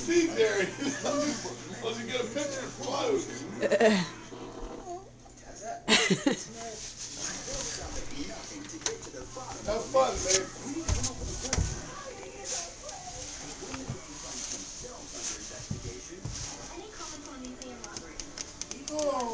feet there. Once you get a picture, it's close. Have fun, babe. Oh.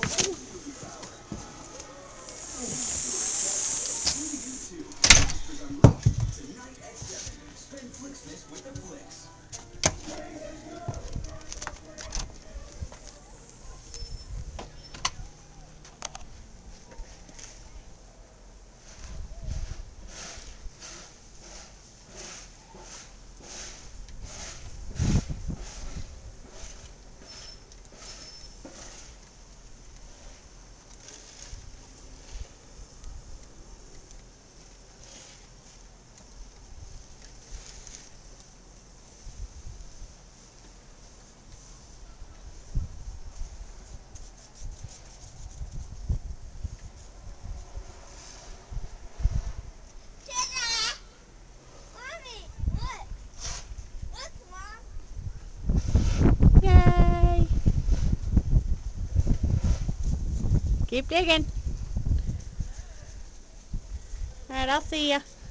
Yay! Keep digging. Alright, I'll see ya.